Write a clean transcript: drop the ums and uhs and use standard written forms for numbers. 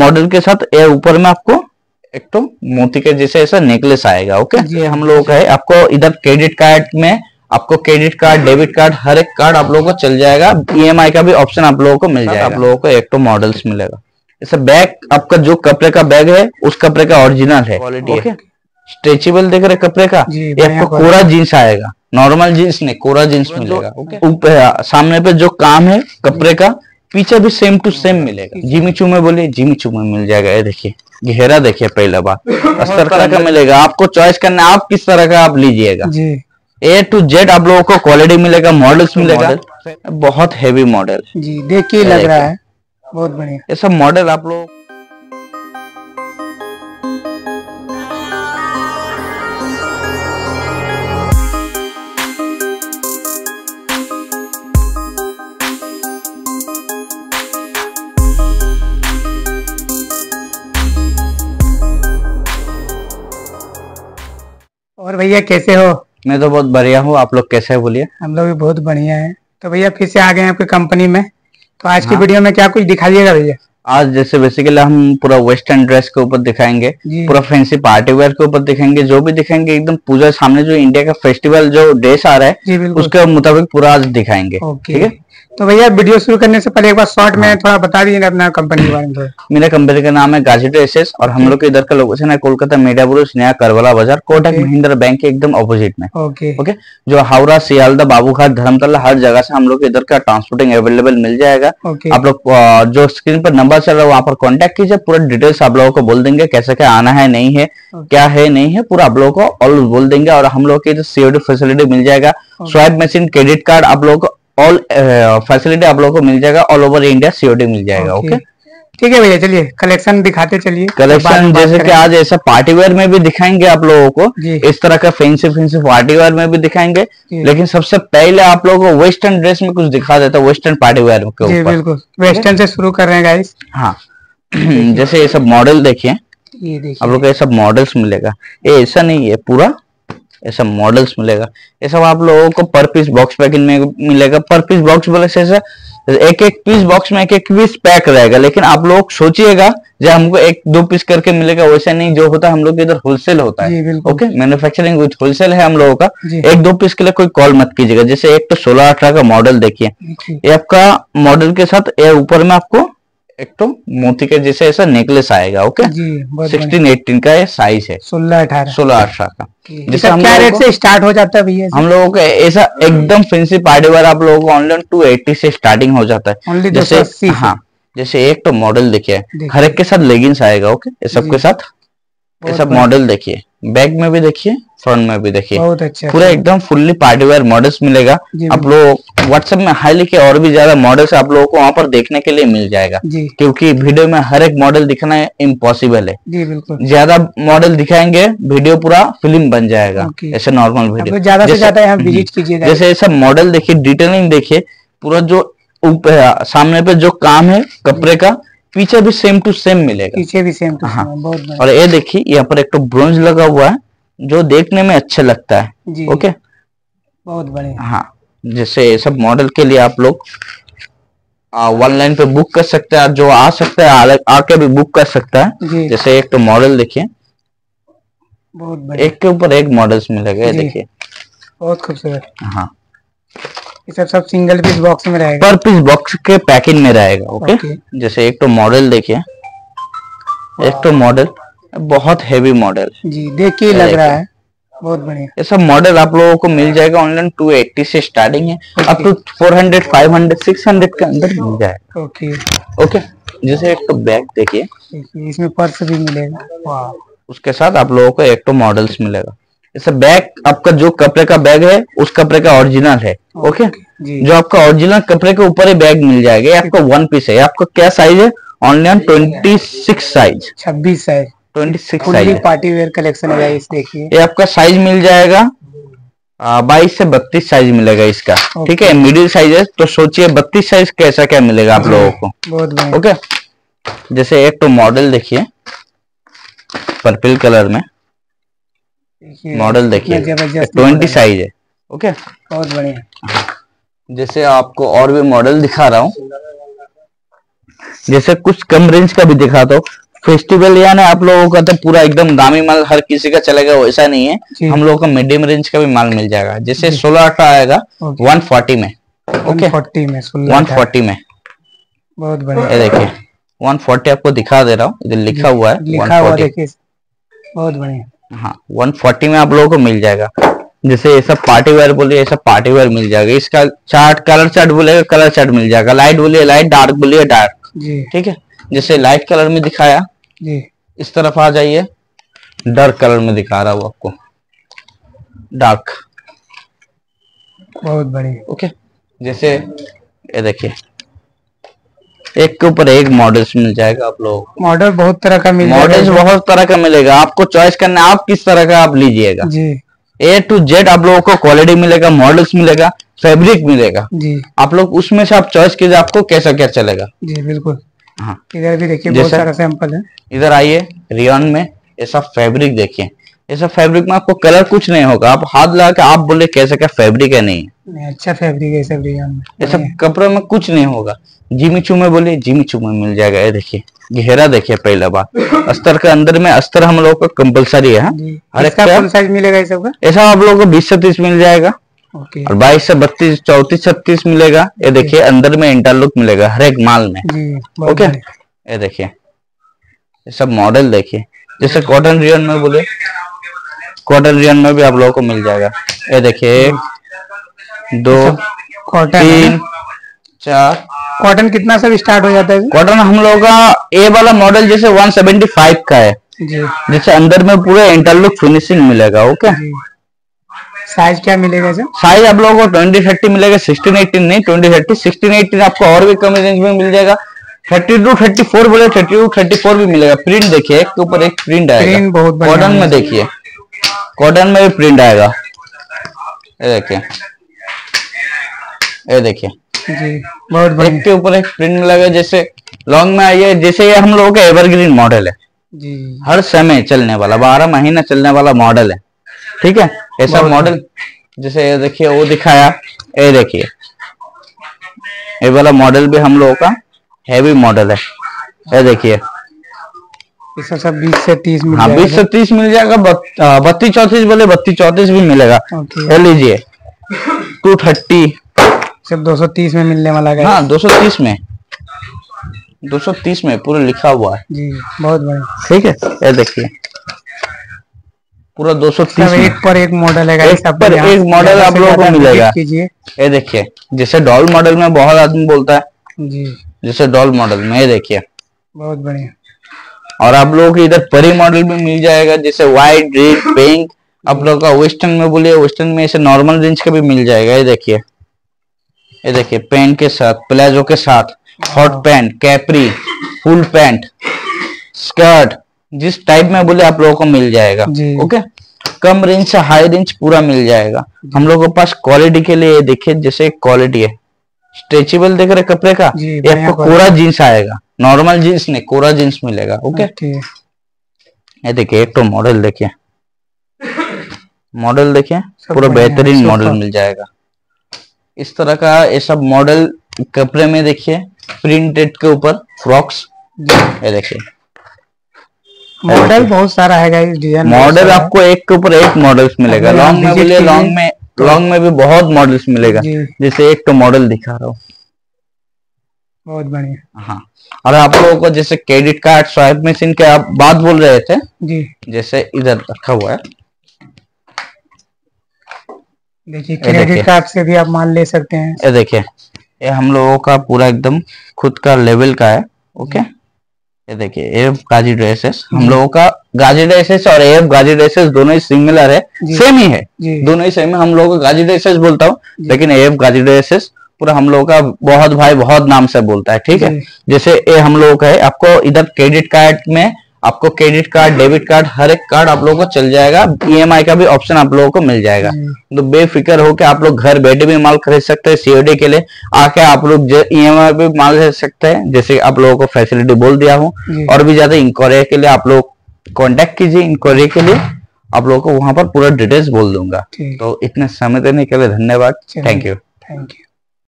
Model के साथ ये ऊपर में आपको एक तो मोती के जैसे ऐसा नेकलेस आएगा। ओके जी, हम लोगों का है। आपको इधर क्रेडिट कार्ड में आपको क्रेडिट कार्ड, डेबिट कार्ड, हर एक कार्ड आप लोगों को चल जाएगा। ईएमआई का भी ऑप्शन आप लोगों को मिल जाएगा। आप लोगों को एक तो मॉडल्स मिलेगा। जैसे बैग, आपका जो कपड़े का बैग है उस कपड़े का ओरिजिनल है, क्वालिटी है। स्ट्रेचेबल देख रहे कपड़े का, ये आपको कोरा जीन्स आएगा, नॉर्मल जीन्स नहीं, कोरा जीन्स मिलेगा। ऊपर सामने पे जो काम है कपड़े का, पीछे भी सेम टू सेम मिलेगा। जिमी चू में बोलिए, जिमी चू में मिल जाएगा। ये देखिए घेरा देखिए, पहला बात अस्तर का मिलेगा। आपको चॉइस करना है आप किस तरह का आप लीजिएगा। ए टू जेड आप लोगों को क्वालिटी मिलेगा, मॉडल्स मिलेगा। बहुत हैवी मॉडल जी, देख के लग रहा है बहुत बढ़िया। ये सब मॉडल आप लोग और भैया कैसे हो? मैं तो बहुत बढ़िया हूँ, आप लोग कैसे हैं बोलिए? हम लोग भी बहुत बढ़िया हैं। तो भैया फिर से आ गए हैं आपकी कंपनी में। तो आज की वीडियो में क्या कुछ दिखाइएगा भैया? आज जैसे बेसिकली हम पूरा वेस्टर्न ड्रेस के ऊपर दिखाएंगे, पूरा फैंसी पार्टी वेयर के ऊपर दिखाएंगे। जो भी दिखाएंगे एकदम पूजा सामने जो इंडिया का फेस्टिवल जो ड्रेस आ रहा है उसके मुताबिक पूरा आज दिखाएंगे। ठीक है, तो भैया वीडियो शुरू करने से पहले एक बार शॉर्ट में थोड़ा बता दीजिए अपना कंपनी के बारे में। मेरा कंपनी का नाम है गाजीपुर एसएस और हम लोग के इधर का लोकेशन है कोलकाता मीडिया ब्रुज, नया करबला बाजार, कोटक महिंद्रा बैंक के एकदम ऑपोजिट में। ओके, जो हावड़ा, सियालदा, बाबूघाट, धर्मतला हर जगह से हम लोग के इधर का ट्रांसपोर्टिंग अवेलेबल मिल जाएगा। आप लोग जो स्क्रीन पर नंबर चल रहा है वहाँ पर कॉन्टेक्ट कीजिए, पूरा डिटेल्स आप लोगों को बोल देंगे कैसे क्या आना है, नहीं है, क्या है नहीं है, पूरा आप लोगों को ऑल बोल देंगे। और हम लोग की सीओडी फैसिलिटी मिल जाएगा, स्वाइप मशीन, क्रेडिट कार्ड, आप लोगों को ऑल फैसिलिटी आप लोगों को मिल जाएगा। ऑल ओवर इंडिया सीओडी मिल जाएगा। ओके ठीक है भैया, चलिए कलेक्शन दिखाते चलिए। कलेक्शन जैसे कि आज ऐसा पार्टी वेयर में भी दिखाएंगे आप लोगों को, इस तरह का फैंसी फैंसी पार्टी वेयर में भी दिखाएंगे। लेकिन सबसे पहले आप लोगों को वेस्टर्न ड्रेस में कुछ दिखा देता हूँ, वेस्टर्न पार्टी वेयर के ऊपर। बिल्कुल, वेस्टर्न से शुरू कर रहे हैं गाइस। हाँ जैसे ये सब मॉडल देखिए, ये देखिए आप लोग को ये सब मॉडल्स मिलेगा। ये ऐसा नहीं है, पूरा ऐसा मॉडल्स मिलेगा। ये सब आप लोगों को पर पीस बॉक्स पैकिंग में मिलेगा। पर पीस बॉक्स बोले ऐसा एक एक पीस बॉक्स में एक एक पीस पैक रहेगा। लेकिन आप लोग सोचिएगा जब हमको एक दो पीस करके मिलेगा, वैसे नहीं। जो होता है हम लोग इधर होलसेल होता है। ओके, मैन्युफैक्चरिंग विद होलसेल है हम लोगों का। एक दो पीस के लिए कोई कॉल मत कीजिएगा। जैसे एक तो 16-18 का मॉडल देखिए, ये आपका मॉडल के साथ ये ऊपर में आपको एक तो मोती के जैसे ऐसा नेकलेस आएगा। ओके, 16-18 का ये साइज है, 16-18 का। जैसे क्या रेट से स्टार्ट हो जाता है भैया? हम लोगों का ऐसा एकदम फैंसी पार्टी वेयर आप लोगों को ऑनलाइन 280 से स्टार्टिंग हो जाता है। जैसे हाँ, जैसे एक तो मॉडल देखिए, हर एक के साथ लेगिंग्स आएगा। ओके, ये सबके साथ ये सब मॉडल देखिए, बैक में भी देखिए, फ्रंट में भी देखिए, बहुत अच्छा, पूरा एकदम फुल्ली पार्टी वेयर मॉडल्स मिलेगा। आप लोग व्हाट्सएप में हाई लिखे और भी ज्यादा मॉडल्स आप लोगों को वहाँ पर देखने के लिए मिल जाएगा। क्योंकि वीडियो में हर एक मॉडल दिखाना इम्पॉसिबल है। ज्यादा मॉडल दिखाएंगे वीडियो पूरा फिल्म बन जाएगा। ऐसे नॉर्मल वीडियो ज्यादा से ज्यादा यहाँ विजिट कीजिएगा। जैसे सब मॉडल देखिए, डिटेलिंग देखिए, पूरा जो ऊपर सामने पे जो काम है कपड़े का, पीछे भी सेम टू सेम मिलेगा। पीछे भी सेम टू सेम, बहुत। और ये देखिए यहाँ पर एक तो ब्रोंज लगा हुआ है जो देखने में अच्छा लगता है। ओके, बहुत बढ़िया। हाँ, जैसे सब मॉडल के लिए आप लोग ऑनलाइन पे बुक कर सकते हैं। जो आ सकता है आके भी बुक कर सकता है। जैसे एक तो मॉडल देखिए, बहुत बढ़िया, एक के ऊपर एक मॉडल्स मिलेगा। देखिए बहुत खूबसूरत। हाँ, ये सब सिंगल पीस बॉक्स में रहेगा, पर पीस बॉक्स के पैकिंग में रहेगा। ओके, जैसे एक तो मॉडल देखिए, एक तो मॉडल बहुत हैवी मॉडल जी, देख के लग रहा है बहुत बढ़िया। ये सब मॉडल आप लोगों को मिल जाएगा ऑनलाइन। 280 से स्टार्टिंग है, अप टू 400, 500, 600 के अंदर मिल जाएगा। ओके, जैसे एक तो बैग देखिए, इसमें पर्स भी मिलेगा। उसके साथ आप लोगों को एक तो मॉडल्स मिलेगा। जैसे बैग आपका जो कपड़े का बैग है उस कपड़े का ओरिजिनल है। ओके, जो आपका ओरिजिनल कपड़े के ऊपर ही बैग मिल जाएगा। ये आपका 1 पीस है। आपका क्या साइज है? Online 26 size, 26 size, 26 size party wear collection है गाइस। देखिए ये आपका साइज मिल जाएगा 22 से 32 साइज मिलेगा इसका। ठीक है, मिडिल साइज है, तो सोचिए 32 साइज कैसा क्या मिलेगा आप लोगों को। बहुत बढ़िया। ओके, जैसे एक तो मॉडल देखिए पर्पल कलर में, मॉडल देखिए 20 साइज है। ओके, बहुत बढ़िया। जैसे आपको और भी मॉडल दिखा रहा हूँ। जैसे कुछ कम रेंज का भी दिखाता हूँ। फेस्टिवल यानी आप लोगों का तो पूरा एकदम दामी माल हर किसी का चलेगा वैसा नहीं है, हम लोगों का मीडियम रेंज का भी माल मिल जाएगा। जैसे 16 का आएगा 140 में, ओके 140 में 140 में, बहुत बढ़िया। ये देखिए 140 आपको दिखा दे रहा हूँ, इधर लिखा हुआ है 140। देखिए बहुत बढ़िया। हाँ 140 में आप लोगों को मिल जाएगा। जैसे ये सब पार्टी वेयर बोलिए, ये सब पार्टी वेयर मिल जाएगा। इसका चार्ट कलर चार्ट बोलेगा कलर चार्ट मिल जाएगा। लाइट बोलिए लाइट, डार्क बोलिए डार्क, ठीक है। जैसे लाइट कलर में दिखाया जी, इस तरफ आ जाइए, डार्क कलर में दिखा रहा हूँ आपको, डार्क, बहुत बढ़िया, ओके। जैसे ये देखिए एक के ऊपर एक मॉडल्स मिल जाएगा आप लोगों को। मॉडल बहुत तरह का मिल जाएगा, मॉडल्स बहुत तरह का मिलेगा, आपको चॉइस करना है आप किस तरह का आप लीजिएगा जी। A to Z आप लोगों को क्वालिटी मिलेगा, मॉडल्स मिलेगा, फैब्रिक मिलेगा जी। आप लोग उसमें से आप चॉइस कीजिए आपको कैसा क्या चलेगा जी बिल्कुल। हाँ इधर भी देखिए बहुत सारा सैंपल है। इधर आइए रियॉन में, ऐसा फैब्रिक देखिए, ऐसा फैब्रिक में आपको कलर कुछ नहीं होगा, आप हाथ लगा के आप बोले कैसा क्या फैब्रिक है, नहीं अच्छा फैब्रिक है सब रियॉन में, ऐसा कपड़े में कुछ नहीं होगा। जिमी चू में बोलिए जिमी चू में मिल जाएगा। ये देखिए घेरा देखिए, पहला बात अस्तर का अंदर में अस्तर हम लोग का कंपलसरी है, हर एक फुल साइज मिलेगा इस सबका। ऐसा आप लोगों को 20 से 30 मिल जाएगा और 22 से 32 34 36 मिलेगा। ये देखिए अंदर में इंटरलुक मिलेगा हर एक माल में, ओके। ये देखिए ये सब मॉडल देखिए। जैसे कॉटन रियन में बोले, कॉटन रियन में भी आप लोगों को मिल जाएगा। ये देखिए 2 3 4 कॉटन कितना सब स्टार्ट हो जाता है? कॉटन हम लोगों का ए वाला मॉडल जैसे 175 का है जी। जैसे अंदर में पूरा इंटरलुक फिनिशिंग मिलेगा, ओके। साइज क्या मिलेगा सर? साइज आप लोगों को 20-30 मिलेगा, 16-18 नहीं 20-30 16-18 आपको और भी कम रेंज में मिल जाएगा। 32-34 बोले 32-34 भी मिलेगा। प्रिंट देखिए एक के ऊपर एक प्रिंट आएगा, कॉटन में देखिए, कॉटन में भी प्रिंट आएगा। ये देखिए ये देखिए जी बहुत बढ़िया, एक के ऊपर एक प्रिंट मिलेगा। जैसे लॉन्ग में आइए, जैसे ये हम लोगों का एवरग्रीन मॉडल है जी, हर समय चलने वाला 12 महीना चलने वाला मॉडल है, ठीक है। ऐसा मॉडल जैसे ये देखिए वो दिखाया, ये देखिए ये वाला मॉडल भी हम लोगों का हैवी मॉडल है। ये देखिए सब 20 से 30 मिल जाएगा। 20 से 30 मिल जाएगा। 32-34 बोले 32-34 भी मिलेगा। ये लीजिए 230 सब 230 में मिलने वाला है। हाँ 230 में, 230 में पूरा लिखा हुआ है जी, बहुत बढ़िया, ठीक है। ये देखिए पूरा 230 एक पर एक मॉडल है, एक पर एक मॉडल आप लोगों को मिलेगा। ये देखिए जैसे डॉल मॉडल में बहुत आदमी बोलता है जी, जैसे डॉल मॉडल में ये देखिए बहुत बढ़िया। और आप लोगों को इधर परी मॉडल में मिल जाएगा, जैसे व्हाइट रेड पिंक। आप लोगों का वेस्टर्न में बोलिए, वेस्टर्न में ऐसे नॉर्मल रेंज का भी मिल जाएगा। ये देखिए ये देखिए पैंट के साथ, प्लाजो के साथ, hot pant, capri, full pant, skirt, जिस टाइप में बोले आप लोगों को मिल जाएगा, ओके। कम रेंज से हाई रेंज पूरा मिल जाएगा। हम लोगों के पास क्वालिटी के लिए देखिए, जैसे क्वालिटी है स्ट्रेचेबल देख रहे कपड़े का, ये आपको कोरा जीन्स आएगा, नॉर्मल जीन्स नहीं कोरा जीन्स मिलेगा, ओके। ये देखिए एक तो मॉडल देखिए, मॉडल देखिए पूरा बेहतरीन मॉडल मिल जाएगा। इस तरह का ये सब मॉडल कपड़े में देखिए, प्रिंटेड के ऊपर फ्रॉक्स, ये देखिए मॉडल बहुत सारा है गाइस, डिजाइन मॉडल आपको एक के ऊपर एक मॉडल्स मिलेगा। लॉन्ग में बोलिए लॉन्ग में भी बहुत मॉडल्स मिलेगा। जैसे एक तो मॉडल दिखा रहा हूँ, बहुत बढ़िया। हाँ और आप लोगों को जैसे क्रेडिट कार्ड स्वाइप मशीन के आप बात बोल रहे थे जी, जैसे इधर रखा हुआ है देखिए, क्रेडिट कार्ड से भी आप माल ले सकते हैं। ये देखिए ये हम लोगों का पूरा एकदम खुद का लेवल का है, ओके। ये देखिए एफ गाजी ड्रेसेस, हम लोगों का गाजी ड्रेसेस और एफ गाजी ड्रेसेस दोनों ही सिमिलर है, सेम ही है, दोनों ही सेम है। हम लोगों का गाजी ड्रेसेस बोलता हूँ, लेकिन एफ गाजी ड्रेसेस पूरा हम लोगों का बहुत भाई बहुत नाम से बोलता है, ठीक है। जैसे ये हम लोगों का है, आपको इधर क्रेडिट कार्ड में आपको क्रेडिट कार्ड डेबिट कार्ड हर एक कार्ड आप लोगों को चल जाएगा। ईएमआई का भी ऑप्शन आप लोगों को मिल जाएगा, तो बेफिक्र होकर आप लोग घर बैठे भी माल खरीद सकते हैं। सीओडी के लिए आके आप लोग ईएमआई पे माल खरीद सकते हैं, जैसे आप लोगों को फैसिलिटी बोल दिया हूँ। और भी ज्यादा इंक्वायरी के लिए आप लोग कॉन्टेक्ट कीजिए, इंक्वायरी के लिए आप लोगों को वहां पर पूरा डिटेल्स बोल दूंगा। तो इतने समय देने के लिए धन्यवाद, थैंक यू।